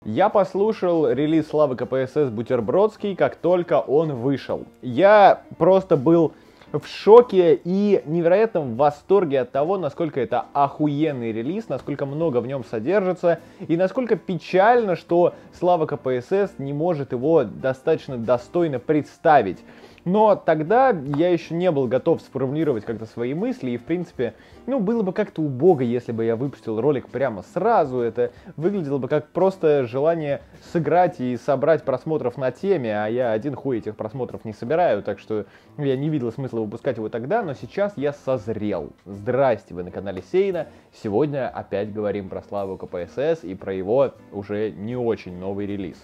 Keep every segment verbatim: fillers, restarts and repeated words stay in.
Я послушал релиз Славы КПСС «Бутербродский», как только он вышел. Я просто был в шоке и невероятно в восторге от того, насколько это охуенный релиз, насколько много в нем содержится, и насколько печально, что Слава КПСС не может его достаточно достойно представить. Но тогда я еще не был готов сформулировать как-то свои мысли, и в принципе, ну, было бы как-то убого, если бы я выпустил ролик прямо сразу. Это выглядело бы как просто желание сыграть и собрать просмотров на теме, а я один хуй этих просмотров не собираю, так что я не видел смысла выпускать его тогда, но сейчас я созрел. Здрасте, вы на канале Сейна. Сегодня опять говорим про Славу КПСС и про его уже не очень новый релиз.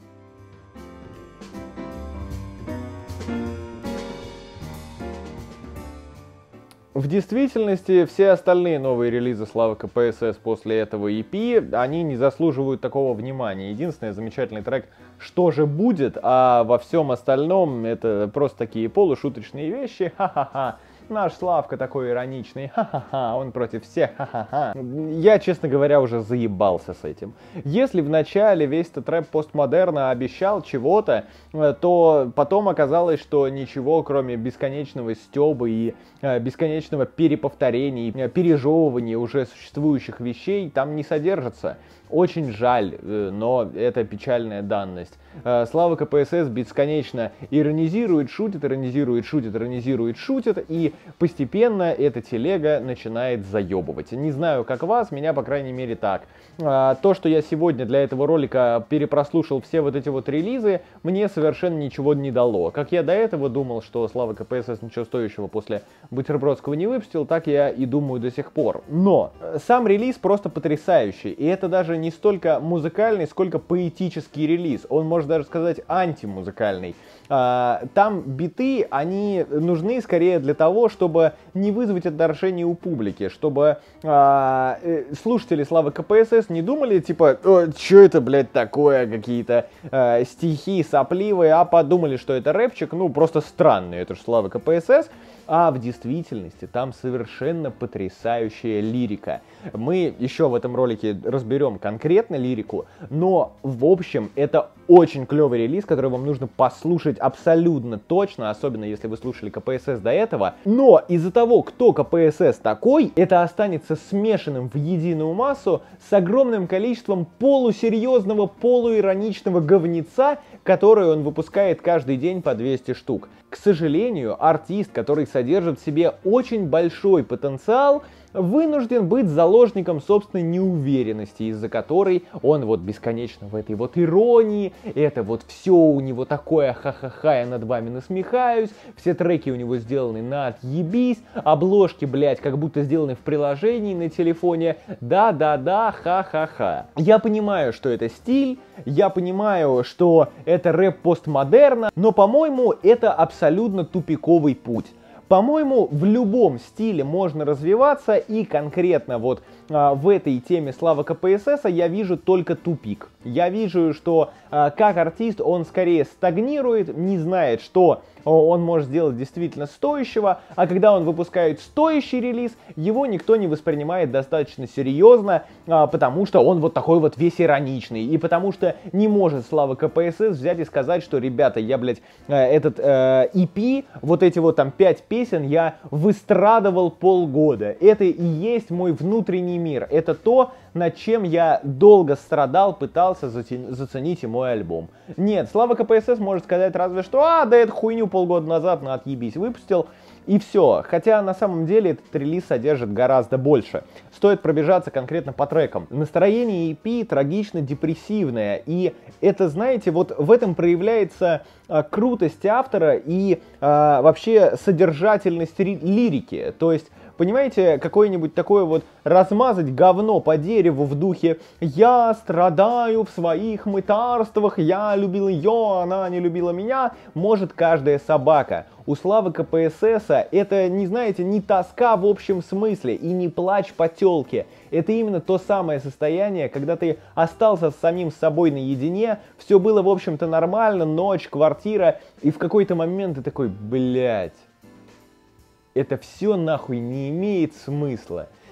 В действительности, все остальные новые релизы Славы КПСС после этого и пи, они не заслуживают такого внимания. Единственный замечательный трек «Что же будет?», а во всем остальном это просто такие полушуточные вещи, ха-ха-ха. Наш Славка такой ироничный, ха-ха-ха, он против всех, ха-ха-ха. Я, честно говоря, уже заебался с этим. Если в начале весь этот рэп постмодерна обещал чего-то, то потом оказалось, что ничего, кроме бесконечного стёба и бесконечного переповторения, пережевывания уже существующих вещей там не содержится. Очень жаль, но это печальная данность. Слава КПСС бесконечно иронизирует, шутит, иронизирует, шутит, иронизирует, шутит, и постепенно эта телега начинает заебывать. Не знаю, как вас, меня, по крайней мере, так. То, что я сегодня для этого ролика перепрослушал все вот эти вот релизы, мне совершенно ничего не дало. Как я до этого думал, что Слава КПСС ничего стоящего после Бутербродского не выпустил, так я и думаю до сих пор. Но сам релиз просто потрясающий, и это даже не столько музыкальный, сколько поэтический релиз. Он, можно даже сказать, антимузыкальный. Там биты, они нужны скорее для того, чтобы не вызвать отторжение у публики, чтобы слушатели Славы КПСС не думали, типа, что это, блядь, такое, какие-то стихи сопливые, а подумали, что это рэпчик, ну, просто странный, это же Слава КПСС. А в действительности там совершенно потрясающая лирика. Мы еще в этом ролике разберем конкретно лирику, но в общем это очень клевый релиз, который вам нужно послушать абсолютно точно, особенно если вы слушали КПСС до этого. Но из-за того, кто КПСС такой, это останется смешанным в единую массу с огромным количеством полусерьезного, полуироничного говнеца, который он выпускает каждый день по двести штук. К сожалению, артист, который содержит в себе очень большой потенциал, вынужден быть заложником собственной неуверенности, из-за которой он вот бесконечно в этой вот иронии, это вот все у него такое, ха-ха-ха, я над вами насмехаюсь, все треки у него сделаны на отъебись, обложки, блять, как будто сделаны в приложении на телефоне, да-да-да, ха-ха-ха. Я понимаю, что это стиль, я понимаю, что это рэп постмодерна, но, по-моему, это абсолютно тупиковый путь. По-моему, в любом стиле можно развиваться, и конкретно вот а, в этой теме Слава КПСС я вижу только тупик. Я вижу, что а, как артист он скорее стагнирует, не знает, что он может сделать действительно стоящего, а когда он выпускает стоящий релиз, его никто не воспринимает достаточно серьезно, а, потому что он вот такой вот весь ироничный, и потому что не может Слава КПСС взять и сказать, что, ребята, я, блядь, этот э, и пи, вот эти вот там пять песен я выстрадывал полгода. Это и есть мой внутренний мир, это то, над чем я долго страдал, пытался заценить и мой альбом. Нет, Слава КПСС может сказать разве что, а, да эту хуйню полгода назад на отъебись выпустил, и все. Хотя на самом деле этот релиз содержит гораздо больше. Стоит пробежаться конкретно по трекам. Настроение и пи трагично-депрессивное, и это, знаете, вот в этом проявляется а, крутость автора и а, вообще содержательность лирики. То есть, понимаете, какое-нибудь такое вот размазать говно по дереву в духе «Я страдаю в своих мытарствах, я любил ее, она не любила меня», может каждая собака. У Славы КПСС это, не знаете, не тоска в общем смысле и не плач по тёлке. Это именно то самое состояние, когда ты остался с самим собой наедине, все было, в общем-то, нормально, ночь, квартира, и в какой-то момент ты такой, блядь, это все нахуй не имеет смысла.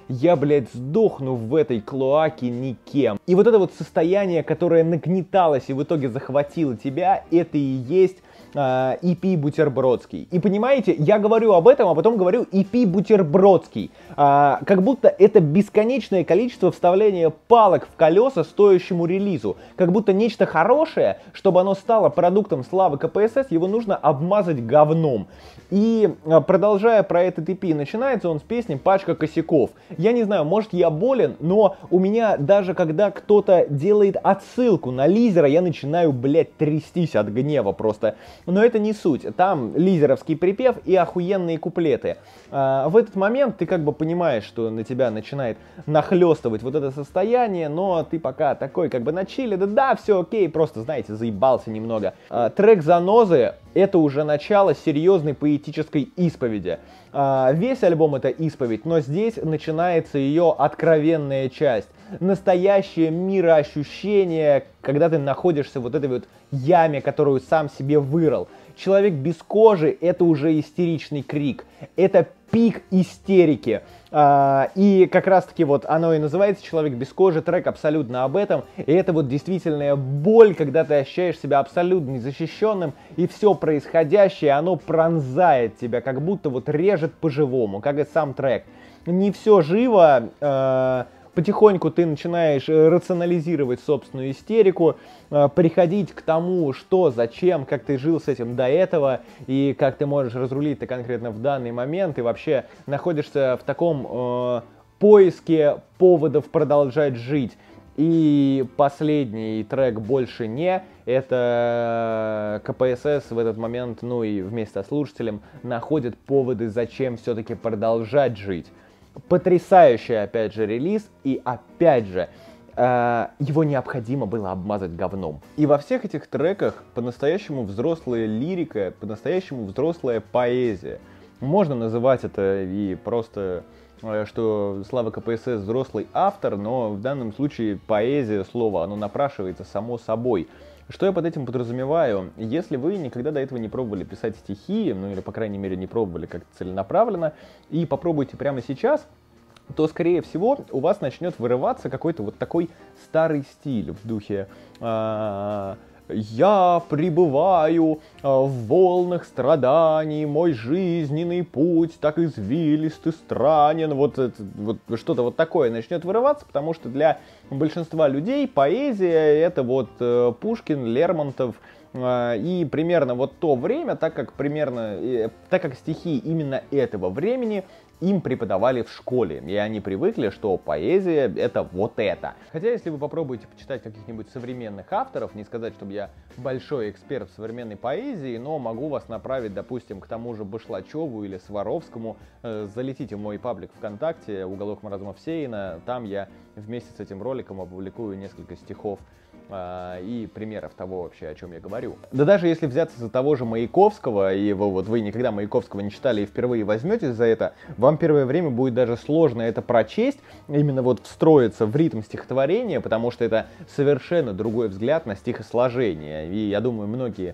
я, блядь, сдохну в этой клоаке никем. И вот это вот состояние, которое нагнеталось и в итоге захватило тебя, это и есть и пи Бутербродский. И понимаете, я говорю об этом, а потом говорю и пи Бутербродский. А, как будто это бесконечное количество вставления палок в колеса стоящему релизу. Как будто нечто хорошее, чтобы оно стало продуктом славы ка пэ эс эс, его нужно обмазать говном. И продолжая про этот и пи, начинается он с песни «Пачка косяков». Я не знаю, может я болен, но у меня даже когда кто-то делает отсылку на Лизера, я начинаю, блядь, трястись от гнева просто. Но это не суть. Там лизеровский припев и охуенные куплеты. А, в этот момент ты как бы понимаешь, что на тебя начинает нахлестывать вот это состояние, но ты пока такой как бы на чиле, да да, все окей, просто, знаете, заебался немного. А, трек «Занозы» — это уже начало серьезной поэтической исповеди. А, весь альбом — это исповедь, но здесь начинается ее откровенная часть. Настоящее мироощущение, когда ты находишься в вот этой вот яме, которую сам себе вырыл. Человек без кожи — это уже истеричный крик. Это пик истерики. А, и как раз таки вот оно и называется «Человек без кожи», трек абсолютно об этом. И это вот действительная боль, когда ты ощущаешь себя абсолютно незащищенным, и все происходящее, оно пронзает тебя, как будто вот режет по-живому, как и сам трек. Не все живо. А, Потихоньку ты начинаешь рационализировать собственную истерику, приходить к тому, что, зачем, как ты жил с этим до этого, и как ты можешь разрулить это конкретно в данный момент, и вообще находишься в таком э, поиске поводов продолжать жить. И последний трек «Больше не», это ка пэ эс эс в этот момент, ну и вместе со слушателем, находит поводы, зачем все-таки продолжать жить. Потрясающий, опять же, релиз, и опять же, э, его необходимо было обмазать говном. И во всех этих треках по-настоящему взрослая лирика, по-настоящему взрослая поэзия. Можно называть это и просто, э, что Слава ка пэ эс эс взрослый автор, но в данном случае поэзия, слово, оно напрашивается само собой. Что я под этим подразумеваю? Если вы никогда до этого не пробовали писать стихи, ну или, по крайней мере, не пробовали как-то целенаправленно, и попробуйте прямо сейчас, то, скорее всего, у вас начнет вырываться какой-то вот такой старый стиль в духе «Я пребываю в волнах страданий, мой жизненный путь так извилист и странен». Вот, вот что-то вот такое начнет вырываться, потому что для большинства людей поэзия — это вот Пушкин, Лермонтов, и примерно вот то время, так как примерно, так как стихи именно этого времени им преподавали в школе, и они привыкли, что поэзия — это вот это. Хотя, если вы попробуете почитать каких-нибудь современных авторов, не сказать, чтобы я большой эксперт в современной поэзии, но могу вас направить, допустим, к тому же Башлачеву или Сваровскому. Залетите в мой паблик ВКонтакте, уголок маразма Всеяна, там я вместе с этим роликом опубликую несколько стихов и примеров того вообще, о чем я говорю. Да даже если взяться за того же Маяковского, и вы, вот вы никогда Маяковского не читали и впервые возьметесь за это, вам первое время будет даже сложно это прочесть, именно вот встроиться в ритм стихотворения, потому что это совершенно другой взгляд на стихосложение. И я думаю, многие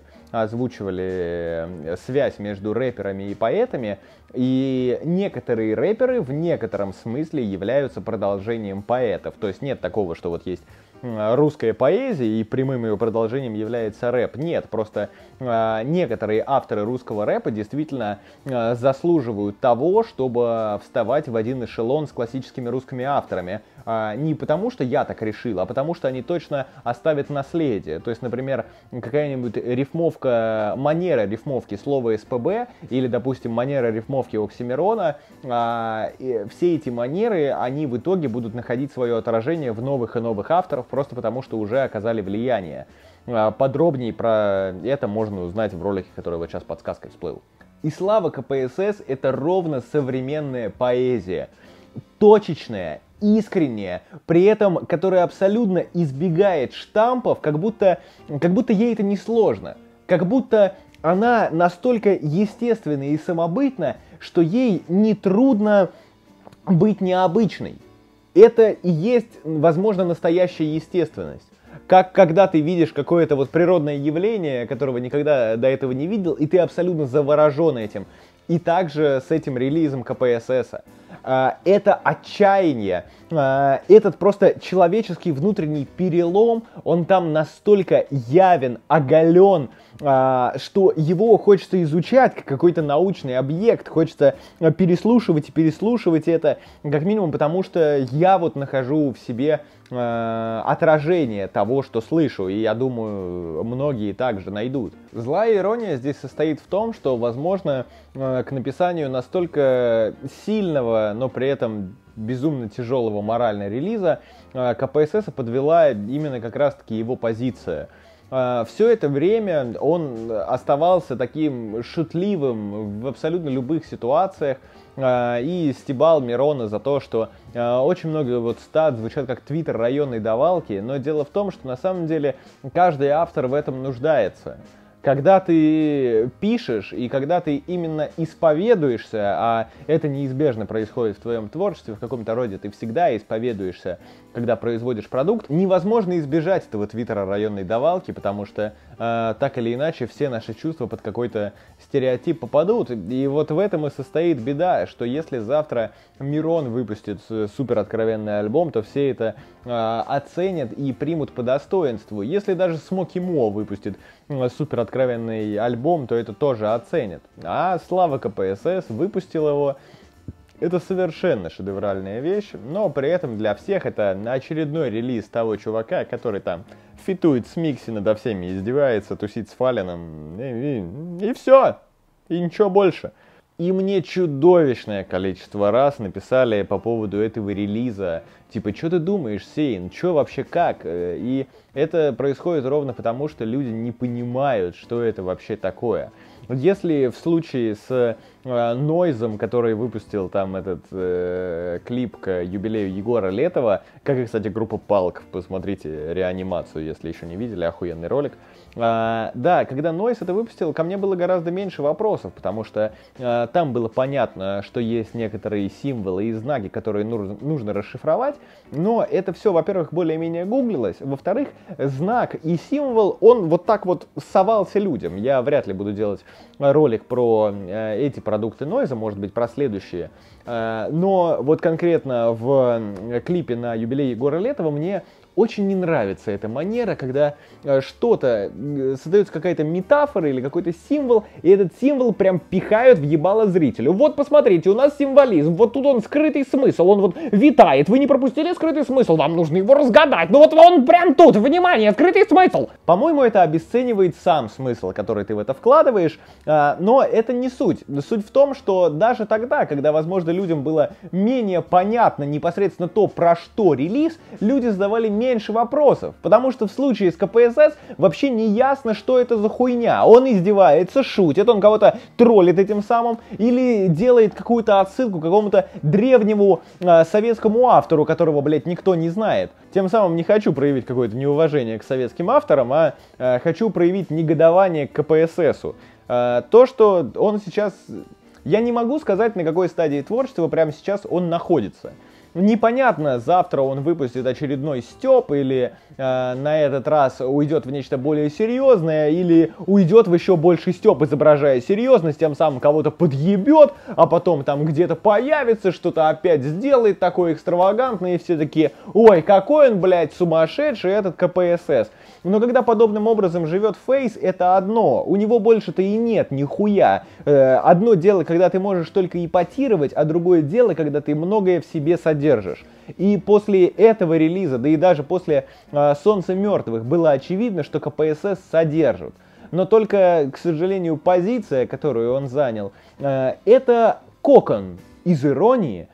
озвучивали связь между рэперами и поэтами, и некоторые рэперы в некотором смысле являются продолжением поэтов. То есть нет такого, что вот есть русская поэзия и прямым ее продолжением является рэп. Нет, просто э, некоторые авторы русского рэпа действительно э, заслуживают того, чтобы вставать в один эшелон с классическими русскими авторами. Э, не потому, что я так решил, а потому, что они точно оставят наследие. То есть, например, какая-нибудь рифмовка, манера рифмовки слова эс пэ бэ или, допустим, манера рифмовки Оксимирона, э, все эти манеры, они в итоге будут находить свое отражение в новых и новых авторах, просто потому, что уже оказали влияние. Подробнее про это можно узнать в ролике, который вот сейчас подсказкой всплыл. И слава ка пэ эс эс — это ровно современная поэзия. Точечная, искренняя, при этом которая абсолютно избегает штампов, как будто, как будто ей это не сложно. Как будто она настолько естественна и самобытна, что ей не трудно быть необычной. Это и есть, возможно, настоящая естественность. Как когда ты видишь какое-то вот природное явление, которого никогда до этого не видел, и ты абсолютно заворожен этим. И также с этим релизом ка пэ эс эс. Это отчаяние, этот просто человеческий внутренний перелом, он там настолько явен, оголен, что его хочется изучать как какой-то научный объект, хочется переслушивать и переслушивать это, как минимум потому, что я вот нахожу в себе отражение того, что слышу, и я думаю, многие также найдут. Злая ирония здесь состоит в том, что, возможно, к написанию настолько сильного, но при этом безумно тяжелого морально релиза ка пэ эс эс подвела именно как раз-таки его позиция. Все это время он оставался таким шутливым в абсолютно любых ситуациях и стебал Мирона за то, что очень много вот стат звучат как твиттер районной давалки, но дело в том, что на самом деле каждый автор в этом нуждается. Когда ты пишешь и когда ты именно исповедуешься, а это неизбежно происходит в твоем творчестве, в каком-то роде ты всегда исповедуешься, когда производишь продукт, невозможно избежать этого твиттера районной давалки, потому что э, так или иначе все наши чувства под какой-то стереотип попадут. И вот в этом и состоит беда, что если завтра Мирон выпустит супер откровенный альбом, то все это э, оценят и примут по достоинству. Если даже Смоки Мо выпустит э, супер откровенный альбом, то это тоже оценят. А Слава ка пэ эс эс выпустил его. Это совершенно шедевральная вещь, но при этом для всех это очередной релиз того чувака, который там фитует с Микси, надо всеми издевается, тусит с Фалином, и, и, и все, и ничего больше. И мне чудовищное количество раз написали по поводу этого релиза, типа, что ты думаешь, Сейн, что вообще как? И это происходит ровно потому, что люди не понимают, что это вообще такое. Если в случае с Нойзом, который выпустил там этот э, клип к юбилею Егора Летова, как и, кстати, группа Палк, посмотрите реанимацию, если еще не видели, охуенный ролик. А, да, когда Нойз это выпустил, ко мне было гораздо меньше вопросов, потому что а, там было понятно, что есть некоторые символы и знаки, которые нужно, нужно расшифровать, но это все, во-первых, более-менее гуглилось, во-вторых, знак и символ, он вот так вот совался людям. Я вряд ли буду делать ролик про э, эти продукты Нойза, может быть, про следующие. Э, но вот конкретно в клипе на юбилей Егора Летова мне очень не нравится эта манера, когда э, что-то, э, создается какая-то метафора или какой-то символ, и этот символ прям пихают в ебало зрителю. Вот посмотрите, у нас символизм, вот тут он скрытый смысл, он вот витает, вы не пропустили скрытый смысл, вам нужно его разгадать, ну вот он прям тут, внимание, скрытый смысл. По-моему, это обесценивает сам смысл, который ты в это вкладываешь, э, но это не суть. Суть в том, что даже тогда, когда, возможно, людям было менее понятно непосредственно то, про что релиз, люди задавали меньше меньше вопросов, потому что в случае с ка пэ эс эс вообще не ясно, что это за хуйня. Он издевается, шутит, он кого-то троллит этим самым или делает какую-то отсылку к какому-то древнему э, советскому автору, которого, блядь, никто не знает. Тем самым не хочу проявить какое-то неуважение к советским авторам, а э, хочу проявить негодование к ка пэ эс эсу. Э, то, что он сейчас... Я не могу сказать, на какой стадии творчества прямо сейчас он находится. Непонятно, завтра он выпустит очередной стёб, или э, на этот раз уйдет в нечто более серьезное, или уйдет в еще больший стёб, изображая серьезность, тем самым кого-то подъебет, а потом там где-то появится, что-то опять сделает такое экстравагантное, и все такие: ой, какой он, блядь, сумасшедший этот ка пэ эс эс. Но когда подобным образом живет Фейс, это одно, у него больше-то и нет нихуя. Э, одно дело, когда ты можешь только ипотировать, а другое дело, когда ты многое в себе содержишь. Держишь. И после этого релиза, да и даже после э, «Солнца мертвых» было очевидно, что ка пэ эс эс содержит. Но только, к сожалению, позиция, которую он занял, э, это кокон из иронии,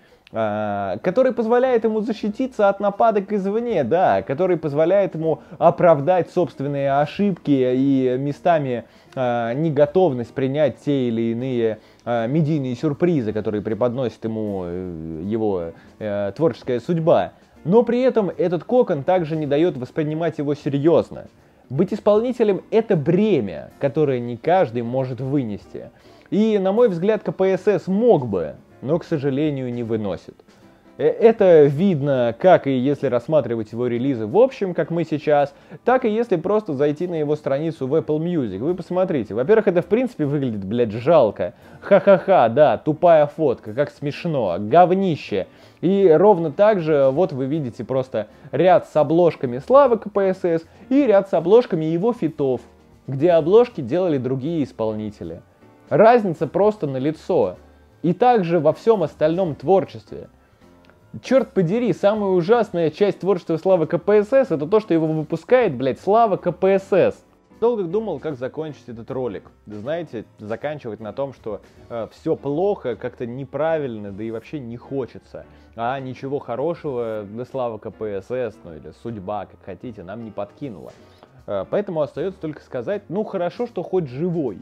э, который позволяет ему защититься от нападок извне, да, который позволяет ему оправдать собственные ошибки и местами э, неготовность принять те или иные медийные сюрпризы, которые преподносит ему его э, творческая судьба. Но при этом этот кокон также не дает воспринимать его серьезно. Быть исполнителем — это бремя, которое не каждый может вынести. И, на мой взгляд, ка пэ эс эс мог бы, но, к сожалению, не выносит. Это видно, как и если рассматривать его релизы в общем, как мы сейчас, так и если просто зайти на его страницу в Apple Music. Вы посмотрите. Во-первых, это в принципе выглядит, блядь, жалко. Ха-ха-ха, да, тупая фотка, как смешно, говнище. И ровно так же, вот вы видите просто ряд с обложками Славы КПСС и ряд с обложками его фитов, где обложки делали другие исполнители. Разница просто налицо. И также во всем остальном творчестве. Черт подери, самая ужасная часть творчества Славы КПСС это то, что его выпускает, блядь, Слава КПСС. Долго думал, как закончить этот ролик. Знаете, заканчивать на том, что э, все плохо, как-то неправильно, да и вообще не хочется. А ничего хорошего для Славы КПСС, ну или судьба, как хотите, нам не подкинула. Э, поэтому остается только сказать, ну хорошо, что хоть живой.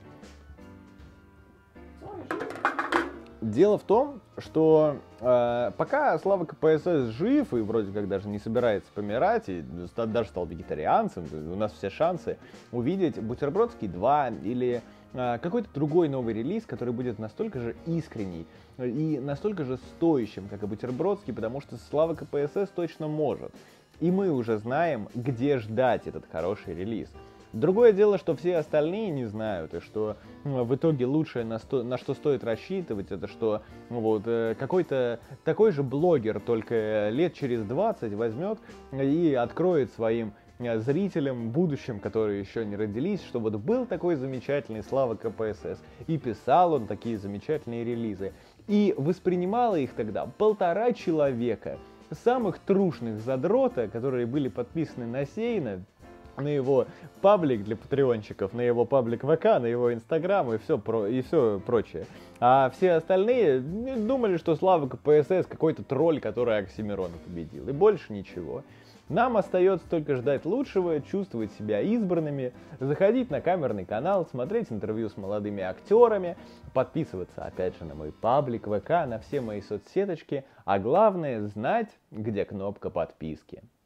Дело в том, что э, пока Слава КПСС жив и вроде как даже не собирается помирать, и даже стал вегетарианцем, у нас все шансы увидеть Бутербродский два или э, какой-то другой новый релиз, который будет настолько же искренний и настолько же стоящим, как и Бутербродский, потому что Слава КПСС точно может. И мы уже знаем, где ждать этот хороший релиз. Другое дело, что все остальные не знают, и что ну, в итоге лучшее, на, сто, на что стоит рассчитывать, это что ну, вот, э, какой-то такой же блогер, только лет через двадцать возьмет и откроет своим зрителям, будущим, которые еще не родились, что вот был такой замечательный Слава КПСС, и писал он такие замечательные релизы. И воспринимало их тогда полтора человека, самых трушных задрота, которые были подписаны на Сейна, на его паблик для патреончиков, на его паблик ВК, на его инстаграм и все, про, и все прочее. А все остальные думали, что Слава КПСС какой-то тролль, который Оксимирона победил. И больше ничего. Нам остается только ждать лучшего, чувствовать себя избранными, заходить на камерный канал, смотреть интервью с молодыми актерами, подписываться опять же на мой паблик ВК, на все мои соцсеточки, а главное знать, где кнопка подписки.